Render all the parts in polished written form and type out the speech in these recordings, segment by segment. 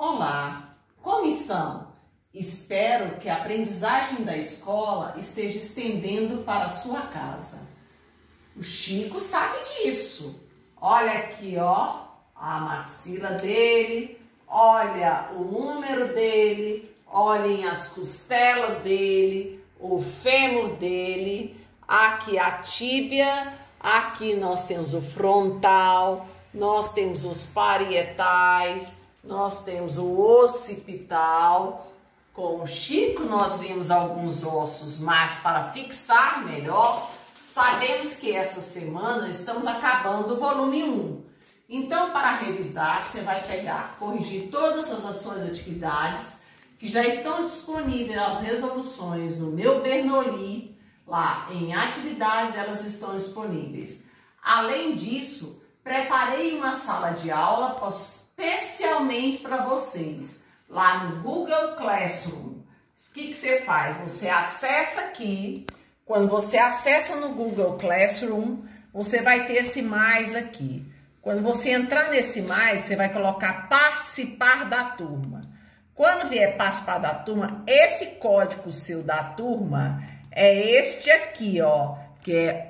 Olá, como estão? Espero que a aprendizagem da escola esteja estendendo para a sua casa. O Chico sabe disso. Olha aqui, ó, a maxila dele, olha o número dele, olhem as costelas dele, o fêmur dele, aqui a tíbia, aqui nós temos o frontal, nós temos os parietais, nós temos o occipital. Com o Chico nós vimos alguns ossos, mas para fixar melhor, sabemos que essa semana estamos acabando o volume 1. Então, para revisar, você vai pegar, corrigir todas as suas atividades que já estão disponíveis as resoluções no meu Bernoulli, lá em atividades elas estão disponíveis. Além disso, preparei uma sala de aula especialmente para vocês, lá no Google Classroom. O que você faz? Você acessa aqui. Quando você acessa no Google Classroom, você vai ter esse mais aqui. Quando você entrar nesse mais, você vai colocar participar da turma. Quando vier participar da turma, esse código seu da turma é este aqui, ó, que é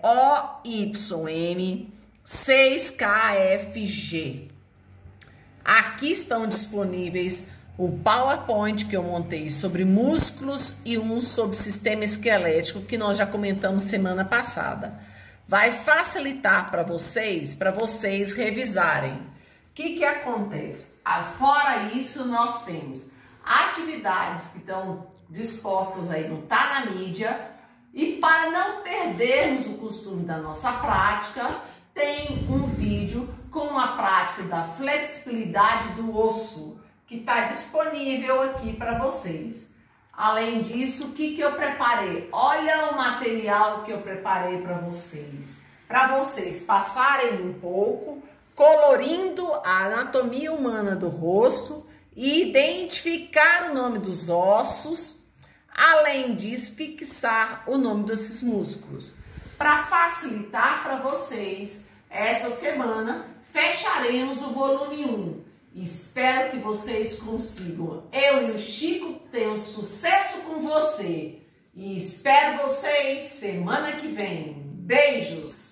OYM6KFG. Aqui estão disponíveis o PowerPoint que eu montei sobre músculos e um sobre sistema esquelético que nós já comentamos semana passada. Vai facilitar para vocês revisarem. O que acontece? Fora isso, nós temos atividades que estão dispostas aí no Tá na Mídia. E para não perdermos o costume da nossa prática, tem um vídeo com a prática da flexibilidade do osso, que está disponível aqui para vocês. Além disso, o que eu preparei? Olha o material que eu preparei para vocês passarem um pouco, colorindo a anatomia humana do rosto e identificar o nome dos ossos, além disso, fixar o nome desses músculos. Para facilitar para vocês, essa semana fecharemos o volume 1. Espero que vocês consigam. Eu e o Chico tenham sucesso com você. E espero vocês semana que vem. Beijos!